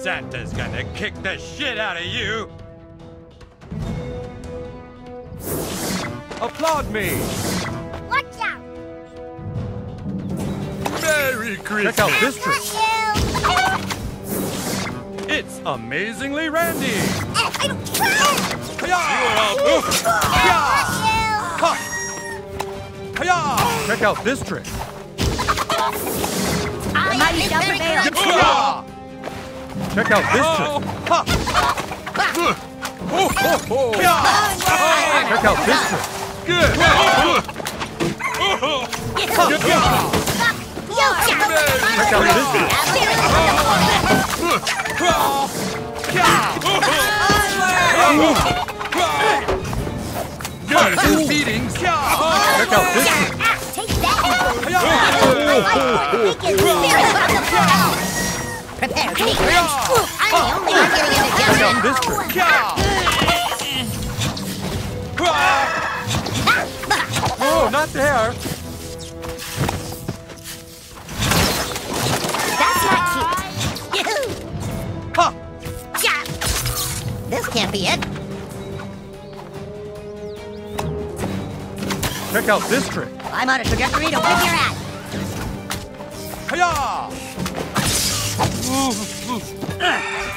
Santa's gonna kick the shit out of you! Applaud me! Watch out! Merry Christmas! Check out this trick. It's Amazingly Randy! I don't care! Check out this trick. The mighty Delta Veil! Check out this trick. Check out this trick. Good! Check out this trick. Good! Beatings! Check out this trick. Take that! Prepare to meet Grinch! I'm the only one getting into Check out this trick. Oh, not there! That's not cute! Yoo-hoo! Ha! Chop! This can't be it! Check out this trick. I'm on a trajectory to whip your ass! Hiya!